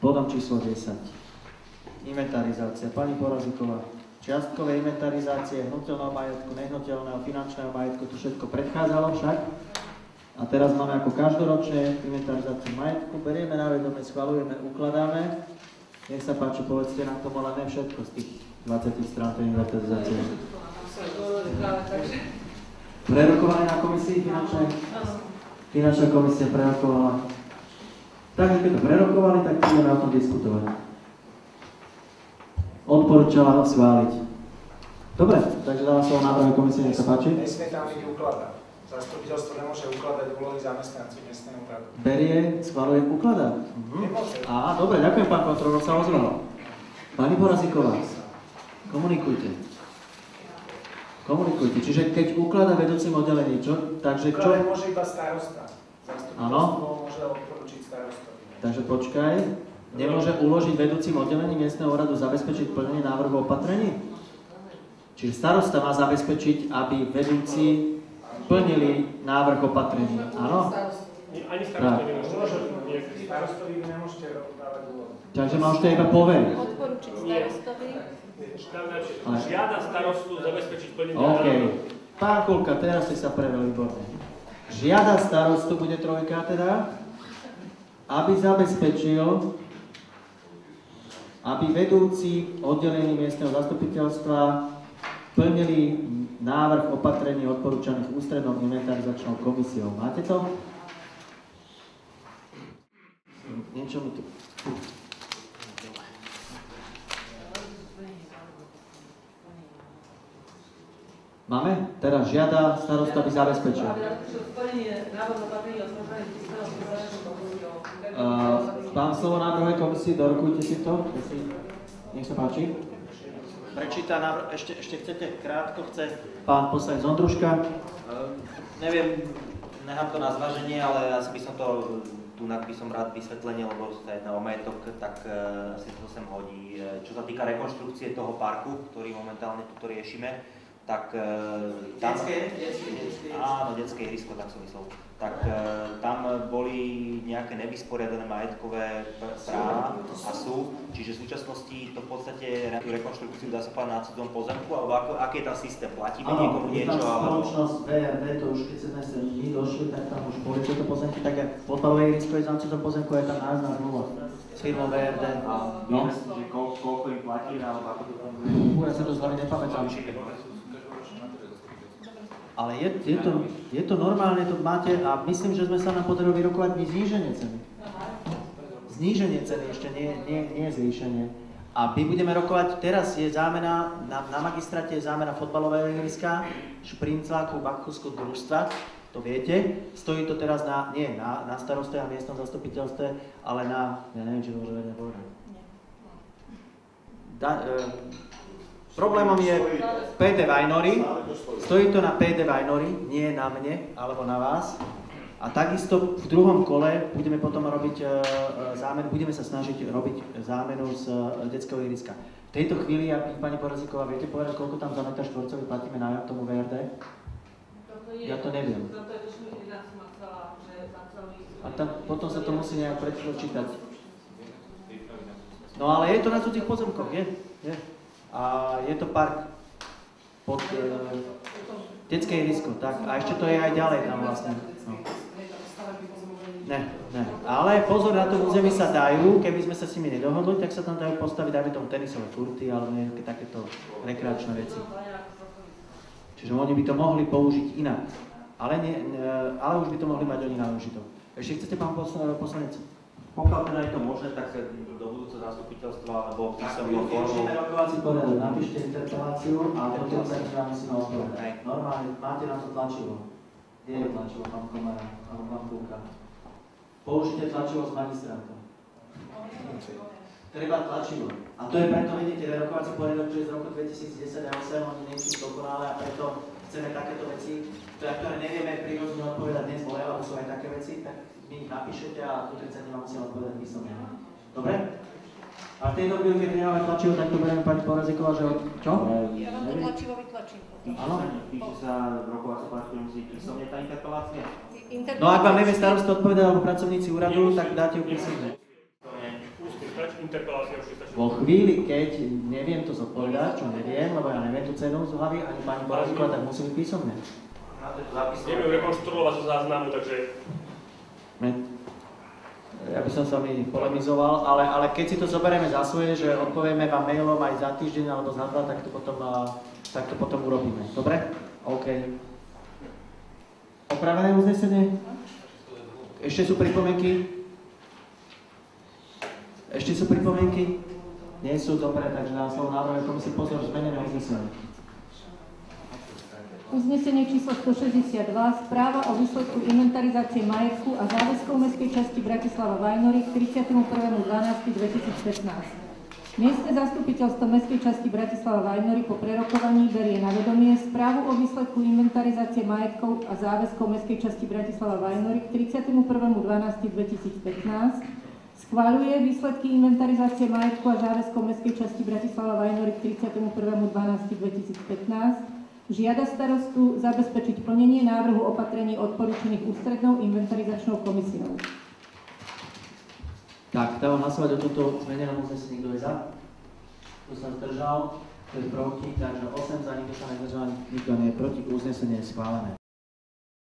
bodom číslo 10. Inventarizácia. Pani Porazíková. Čiastkové inventarizácie hnutelného majetku, nehnuteľného, finančného majetku, to všetko predchádzalo však. A teraz máme ako každoročne inventarizáciu majetku. Berieme na vedomie, schvaľujeme, ukladáme. Nech sa páči, povedzte nám to ale ne všetko z tých 20 strán tej inventarizácie. Prerokované na komisii finančnej? Finančná komisia prerokovala. Takže keď to prerokovali, tak budeme o tom diskutovať. Odporúčala ho schváliť. Dobre, takže dávam slovo návrhu komisie, nech sa páči. Nesmie tam byť ukladá. Zastupiteľstvo nemôže ukladať úlohy zamestnanci miestneho úradu. Berie, schvaľuje, ukladá. Nemôže. Á, dobre, ďakujem, pán kontrolor, sa ozval. Pani Porazíková, komunikujte. Komunikujte. Čiže keď ukladá vedúcim oddelení, čo? Takže čo? Ukladať môže iba starosta. Zastupiteľstvo môže odporučiť starostovi. Takže počkaj. Nemôže uložiť vedúcim oddelení miestneho úradu zabezpečiť plnenie návrhu opatrení? Čiže starosta má zabezpečiť, aby vedúci plnili návrh opatrení. Áno? Ani starostovi nemôže. Starostovi vy nemôžete dávať úlohu. Takže môžete iba poveriť. Odporučiť starostovi. Žiada starostu zabezpečiť plnenie. OK. Pán Kulka, teraz ste sa preveli výborne. Žiada starostu, bude trojka teda, aby zabezpečil, aby vedúci oddelení miestneho zastupiteľstva plnili návrh opatrení odporúčaných ústrednou inventarizačnou komisiou. Máte to? Niečo mi tu... Máme? Teraz žiada starosta, aby zabezpečil. Pán slovo návrhovej komisii, dorokujte si to. Nech sa páči. Prečíta návrh, ešte chcete krátko, chce pán poslanec Ondruška. Neviem, nechám to na zváženie, ale asi by som to, tu by som rád vysvetlenie, lebo sa jedná o majetok, tak asi to sem hodí. Čo sa týka rekonštrukcie toho parku, ktorý momentálne tu riešime, tak tam... Áno, detské ihrisko, tak som myslel. Tak tam boli nejaké nevysporiadané majetkové práva a sú, čiže v súčasnosti to v podstate rekonštrukciu dá sa povedať na cudzom pozemku, alebo aký je tam systém? Platíme niekomu niečo? Áno, spoločnosť VRD, to už keď sme sa my došli, tak tam už boli tieto pozemky, tak aj fotbalové ihrisko je tam cudzom pozemku, je tam nájsť zmluva s firmou VRD. A vieme si, že koľko im platíme, alebo ako to tam bude? Ja sa to z hlavy nepamätám. Ale je to normálne, to máte a myslím, že sme sa nám podarilo vyrokovať zníženie ceny. Zníženie ceny, ešte nie zvýšenie. A my budeme rokovať, teraz je zámena, na magistráte je zámena fotbalového ihriska, Šprincláku, Bachusku, družstva, to viete. Stojí to teraz nie na staroste a miestnom zastupiteľstve, ale na, ja neviem, či to môže vedieť povedať. Problémom je PD Vajnory, stojí to na PD Vajnory, nie na mne alebo na vás. A takisto v druhom kole budeme potom robiť zámenu, budeme sa snažiť robiť zámenu z detského ihriska. V tejto chvíli, pani Porazíková, viete povedať, koľko tam za meter štvorcový platíme nájom tomu VRD? Ja to neviem. A tam potom sa to musí nejak prečítať. No ale je to na cudzích pozemkoch, je. A je to park pod detské ihrisko, tak. A ešte to je aj ďalej tam vlastne. No. Ne. Ale pozor, na to území sa dajú, keby sme sa s nimi nedohodli, tak sa tam dajú postaviť, dajme tomu tenisové kurty alebo nejaké takéto rekreačné veci. Čiže oni by to mohli použiť inak. Ale už by to mohli mať oni na užitok. Ešte chcete, pán poslanec? Pokiaľ teda je to možné, tak do budúceho zastupiteľstva alebo písomnou formou. Rokovací poriadok, napíšte interpeláciu a potom sa vám musíme odpovedať. Normálne, máte na to tlačivo. Kde je tlačivo, pán Komara, alebo pán Kulka? Použite tlačivo s magistrátom. Treba tlačivo. A to je preto, vidíte, rokovací poriadok, čo je z roku 2010 a 2008, oni nie sú dokonalé a preto chceme takéto veci, ktoré nevieme prírodne odpovedať dnes, lebo sú aj také veci, tak mi ich napíšete a tu 30 vám musím odpovedať písomne. Dobre? A v tejto chvíli, keď nemáme tlačivo, tak to budeme pani Porazíková, že čo? Ja vám to tlačivo vytlačím. Áno? Píše sa v rokovací poriadku, musí písomne tá interpelácia? No ak vám nevie starosta odpovedať alebo pracovníci úradu, tak dáte ju písomne. interpelácia už je stačí. Vo chvíli, keď neviem to zodpovedať, čo neviem, lebo ja neviem tú cenu z hlavy, ani pani Boráčková, tak musí byť písomne. Neviem Neviem rekonštruovať zo záznamu, takže... Ja by som s vami polemizoval, ale keď si to zoberieme za svoje, že odpovieme vám mailom aj za týždeň alebo za 2, tak to potom urobíme. Dobre? OK. Opravené uznesenie? Ešte sú pripomienky? Nie sú, dobre, takže dám slovo návrhovej komisii. Pozor, zmenené uznesenie. Uznesenie číslo 162, správa o výsledku inventarizácie majetku a záväzkov mestskej časti Bratislava Vajnory k 31.12.2015. Miestne zastupiteľstvo mestskej časti Bratislava Vajnory po prerokovaní berie na vedomie správu o výsledku inventarizácie majetkov a záväzkov mestskej časti Bratislava Vajnory k 31.12.2015. Schvaľuje výsledky inventarizácie majetku a záväzkov mestskej časti Bratislava Vajnory k 31.12.2015. Žiada starostu zabezpečiť plnenie návrhu opatrení odporúčených ústrednou inventarizačnou komisiou. Tak, dávam hlasovať o tomto zmenenom uznesení. Kto je za? Kto sa zdržal? Kto je proti? Takže 8 za, nikto sa nezdržal, nikto nie je proti. Uznesenie je schválené.